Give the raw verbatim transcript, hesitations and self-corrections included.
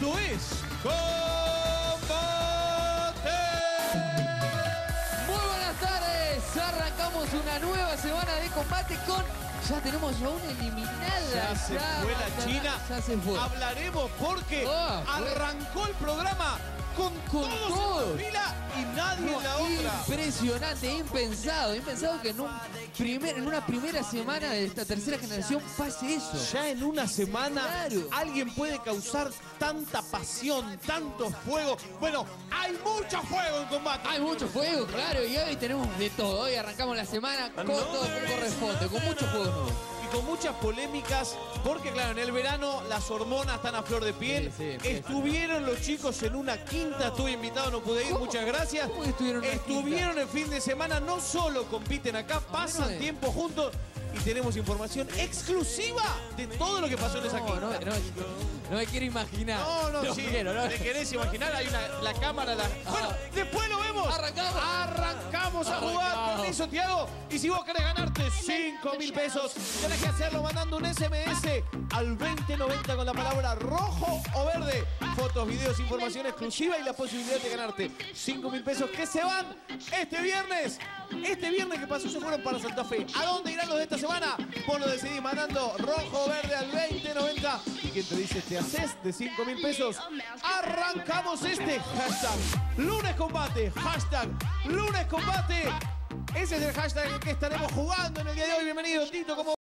Esto es Combate. Muy buenas tardes. Arrancamos una nueva semana de combate con... Ya tenemos ya una eliminada. Ya se ya, fue la ya, China. Ya se fue. Hablaremos porque Oh, arrancó el programa con, Con todos todos. en una fila y nadie No, en la otra. impresionante, impensado. Impensado que en, un primer, en una primera semana de esta tercera generación pase eso. Ya en una semana Claro. alguien puede causar tanta pasión, tanto fuego. Bueno, hay mucho fuego en combate. Hay mucho fuego, claro, y hoy tenemos de todo. Hoy arrancamos la semana con todo lo que corresponde, con mucho fuego nuevo. Y con muchas polémicas, porque claro, en el verano las hormonas están a flor de piel. Sí, sí, estuvieron los chicos en una quinta, estuve invitado, no pude ir, ¿Cómo? muchas gracias. ¿Cómo que estuvieron en una Estuvieron el fin de semana, no solo compiten acá, pasan bueno. tiempo juntos y tenemos información exclusiva de todo lo que pasó en esa No, quinta. no, no, no me quiero imaginar. No, no, sí. quiero, no. ¿Te querés imaginar? Hay una, la cámara. La... Bueno, después lo vemos. Arrancamos. Arrancamos a jugar. Arrancamos. Permiso, Tiago. Y si vos querés ganarte cinco mil pesos, tenés que hacerlo mandando un S M S al veinte noventa con la palabra rojo o verde. Fotos, videos, información exclusiva y la posibilidad de ganarte cinco mil pesos que se van este viernes. Este viernes que pasó se fueron para Santa Fe. ¿A dónde irán los de esta semana? Vos lo decidís mandando rojo o verde al veinte noventa. ¿Y quién te dice te haces de cinco mil pesos? Arrancamos este hashtag lunes combate. Hashtag lunes combate. Ese es el hashtag en el que estaremos jugando en el día de hoy. Bienvenido, Tito. ¿Cómo